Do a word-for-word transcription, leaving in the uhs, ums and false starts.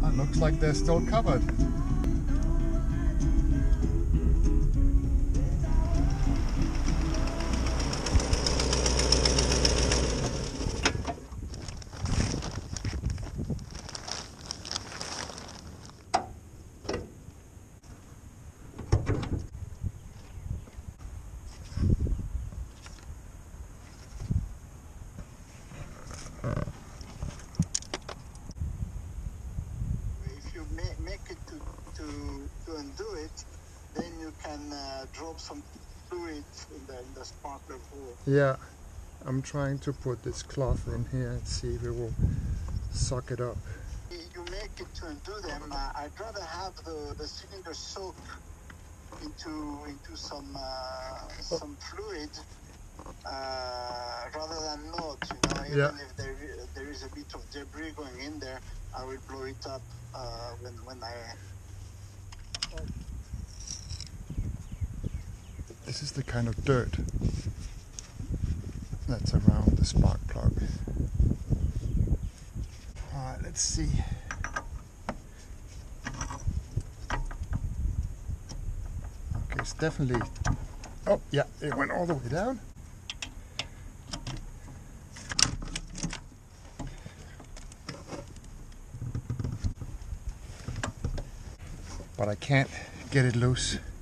It looks like they're still covered. If you ma- make it to, to, to undo it, then you can uh, drop some fluid in the, in the sparkler hole. Yeah, I'm trying to put this cloth in here and see if it will suck it up. You make it to undo them. Uh, I'd rather have the, the cylinder soak into into some uh, some fluid uh, rather than not. You know, even Yeah. if there there is a bit of debris going in there, I will blow it up uh, when when I. This is the kind of dirt that's around the spark plug. Alright, let's see. Okay, it's definitely... Oh, yeah, it went all the way down. But I can't get it loose.